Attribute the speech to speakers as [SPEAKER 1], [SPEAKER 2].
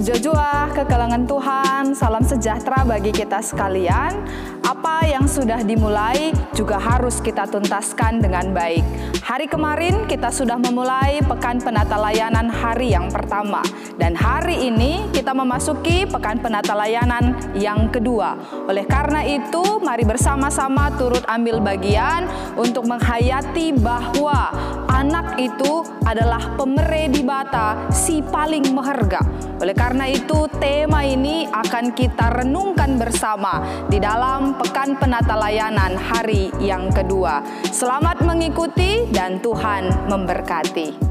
[SPEAKER 1] Puja-jua ke kalangan Tuhan, salam sejahtera bagi kita sekalian. Apa yang sudah dimulai juga harus kita tuntaskan dengan baik. Hari kemarin kita sudah memulai Pekan Penata Layanan hari yang pertama. Dan hari ini kita memasuki Pekan Penata Layanan yang kedua. Oleh karena itu, mari bersama-sama turut ambil bagian untuk menghayati bahwa anak itu adalah pemere di bata, si paling berharga. Oleh karena itu, tema ini akan kita renungkan bersama di dalam Pekan Penata Layanan hari yang kedua. Selamat mengikuti dan Tuhan memberkati.